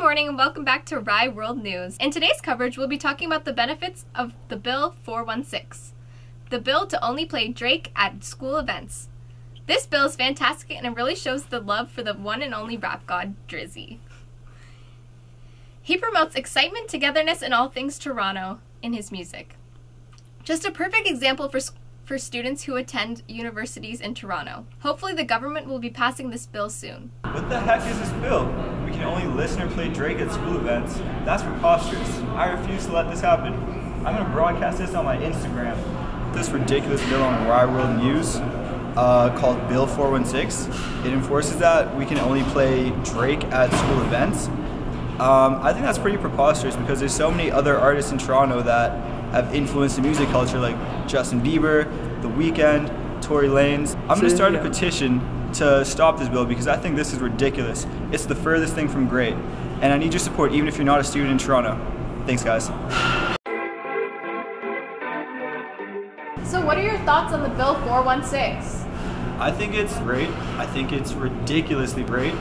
morning and welcome back to Rye World News. In today's coverage, we'll be talking about the benefits of the Bill 416, the bill to only play Drake at school events. This bill is fantastic and it really shows the love for the one and only rap god, Drizzy. He promotes excitement, togetherness, and all things Toronto in his music. Just a perfect example for students who attend universities in Toronto. Hopefully the government will be passing this bill soon. What the heck is this bill? We can only listen or play Drake at school events. That's preposterous. I refuse to let this happen. I'm going to broadcast this on my Instagram. This ridiculous bill on Rye World News called Bill 416. It enforces that we can only play Drake at school events. I think that's pretty preposterous because there's so many other artists in Toronto that have influenced the music culture, like Justin Bieber, The Weeknd, Tory Lanez. I'm going to start a petition to stop this bill because I think this is ridiculous. It's the furthest thing from great. And I need your support even if you're not a student in Toronto. Thanks, guys. So what are your thoughts on the Bill 416? I think it's great. I think it's ridiculously great.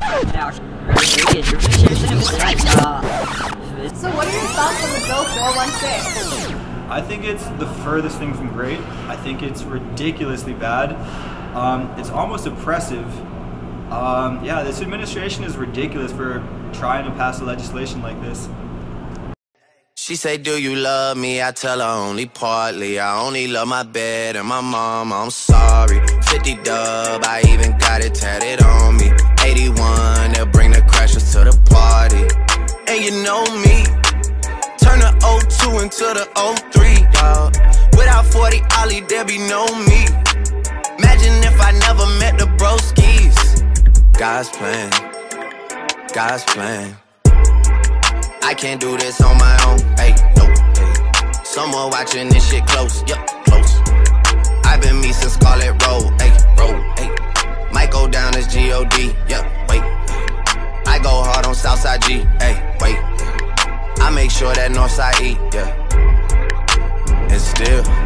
So what are your thoughts on the Bill 416? I think it's the furthest thing from great. I think it's ridiculously bad. It's almost oppressive. Yeah, this administration is ridiculous for trying to pass a legislation like this. She say, do you love me? I tell her only partly. I only love my bed and my mom, I'm sorry. 50 dub, I even got it tatted on me. 81, they'll bring the crashers to the party. And you know me, turn the 02 into the 03, dawg. Without 40 Ollie, there be no me. Imagine if I never met the broskies. God's plan, God's plan. I can't do this on my own, hey, no, hey. Someone watching this shit close, yup, close. I've been me since Scarlet Road, hey, road, hey. Might go down as G.O.D., yup, wait. I go hard on Southside G, hey, wait. I make sure that Northside E, yeah. And still